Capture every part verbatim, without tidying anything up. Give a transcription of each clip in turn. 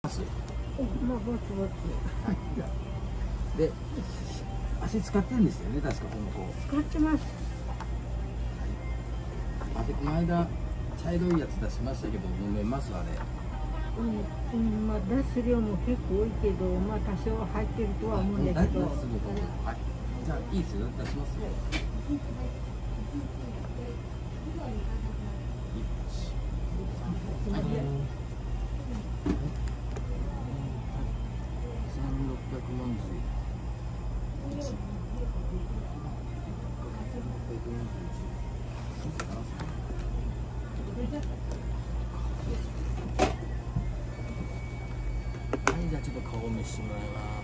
まあ、ぼちぼち。 で、足使ってるんですよね、確かこの子。 使ってます。 あで、この間、茶色いやつ出しましたけど、飲めます、あれ。 うん、うん、まあ、出す量も結構多いけど、まあ、多少入ってるとは思うんだけど。 はい、じゃあ、いいですよ、出しますよ。はい。千六百四十一。はい、じゃあちょっと顔見してもらいます。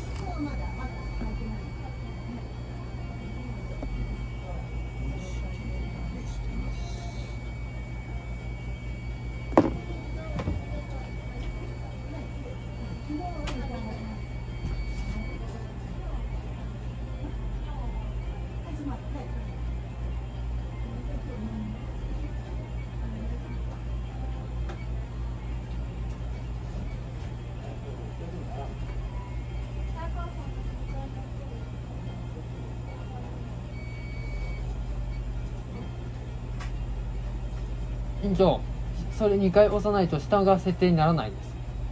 院長、それにかい押さないと下が設定にならないです。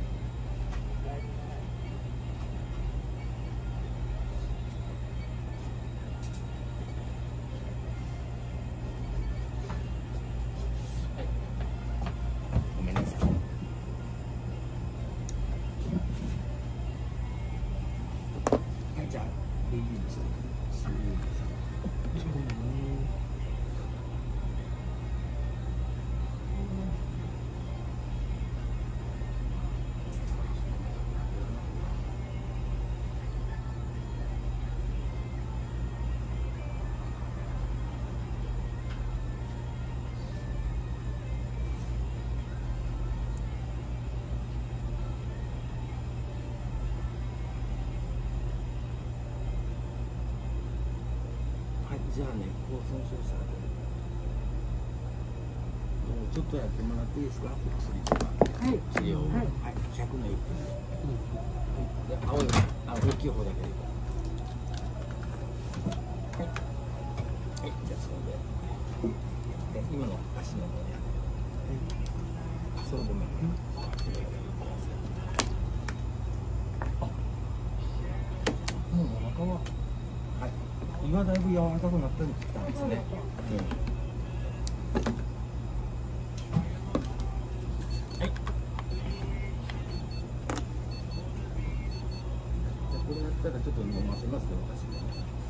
ごめんなさい。はい、じゃあ、いいですね。じゃあね、高損傷者でもうちょっとやってもらっていいですか、お薬とか。 はい。 治療を。 はい。 はい、ひゃくのいっぷんで。で、青い、あ、大きい方だけでいいから。はい。はい、じゃあそれで。で、今の足の方ね。はい。そう、ごめんね。あ、もうお腹は。はい。胃はだいぶ柔らかくなったんですね。うん。はい。じゃあこれやったらちょっと飲ませますね、私も。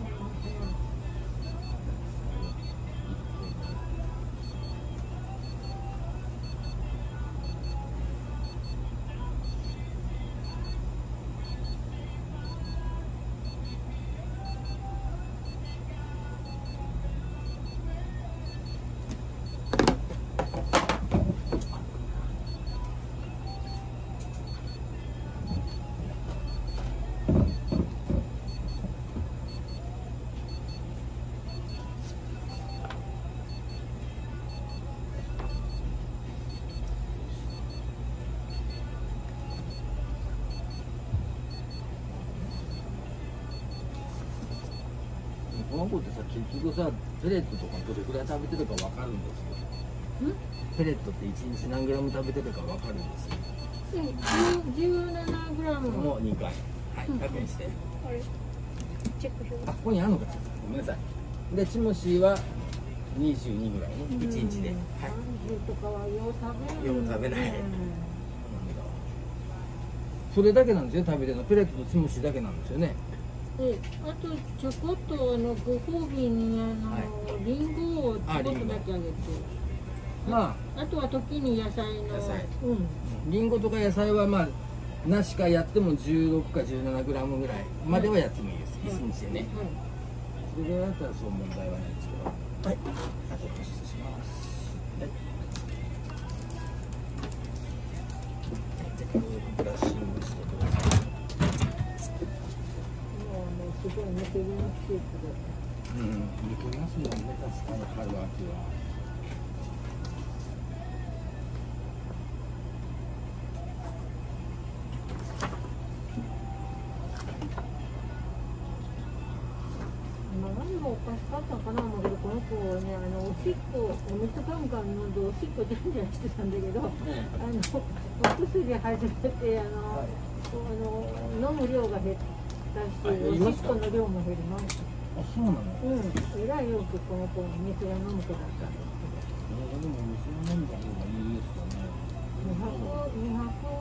この子ってさ、結局さ、ペレットとかどれくらい食べてるかわかるんですよ。ペレットっていちにち何グラム食べてるかわかるんですよ。 じゅうななグラム。 もうにかい。はい、ひゃくえんして。 これ。チェック表。 あ、ここにあるのか。ごめんなさい。で、チモシーはにじゅうにぐらいね、いちにちで。はい。 さんじゅうとかはよう食べる。 よう食べない。それだけなんですよ、食べてるの。ペレットとチモシーだけなんですよね。 で、あとちょこっとあのご褒美にあの、はい、リンゴをちょこっとだけあげて。まあ、あとは時に野菜の。野菜。うん。 リンゴとか野菜はまあなしかやってもじゅうろくかじゅうななグラムぐらいまではやってもいいです。いちにちでね。はい。それぐらいだったらそう問題はないですけど。はい。あと失礼します。はい。じゃあ軽くブラッシングしてください。 すごい抜ける季節で。 うん、抜けますもんね、確かに春秋は。 もおかしかったかな思うけど、この子ね、あのおしっこ、お水ガンガン飲んでおしっこじゃんじゃんしてたんだけど、あのお薬始めて、あの、はい、あの飲む量が減ったし、おしっこの量も減りました。 あ、そうなの？ うん、えらいよくこの子水が飲む子だったんですけど。 えー、でも水を飲んだ方がいいですかね。 にひゃく、にひゃく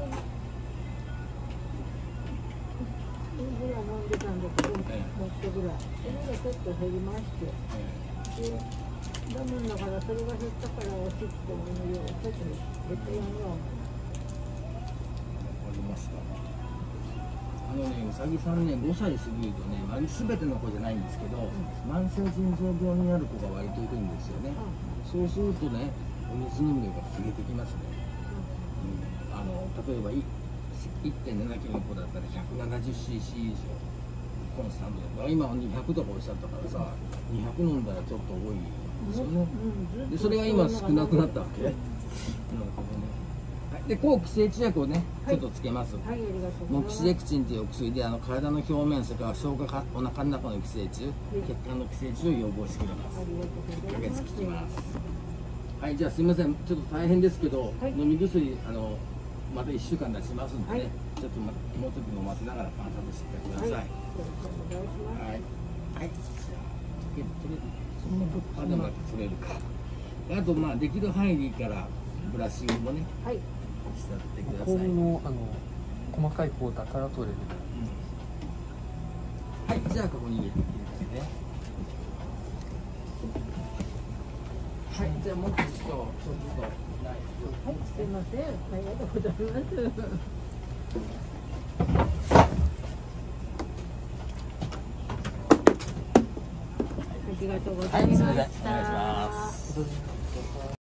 ぐらい飲んでたんだけど、もっとぐらい。それがちょっと減りまして。で、ダムだからそれが減ったからおしっこの量がちょっと減ったようには思う。 わかりました。あのね、うさぎさんね、ごさい過ぎるとね、まあ、全ての子じゃないんですけど、うん、慢性腎臓病になる子が割といるんですよね。うん、そうするとね、お水飲む量が消えてきますね。うん、あの例えば いってんななキロの子だったら ひゃくななじゅうシーシー 以上コンスタントで、今にひゃくとかおっしゃったからさ、にひゃく飲んだらちょっと多いですよね。でそれが今少なくなったわけ。なるほどね。で抗寄生虫薬をね、ちょっとつけます。はい、モキシレクチンというお薬で、あの体の表面、それから消化かお腹の中の寄生虫、血管の寄生虫を予防してくれます。いっかげつ効きます。はい、じゃあすみません、ちょっと大変ですけど、はい、飲み薬あのまたいっしゅうかん出しますんでね、はい、ちょっと、ま、もうちょっと飲ませながら観察してください。はい、はい、はい、じゃあ、取れ取れる、そんなことあでも取れるか。あとまあできる範囲でいいからブラッシングもね。はい。してってください。 コームのあの細かいポーターから取れる。 うん、はい、じゃあここに入れていってね。はい、じゃあもう一度ちょっとナイフ。 はい、すいません。ありがとうございます。ありがとうございました。 はい、お願いします。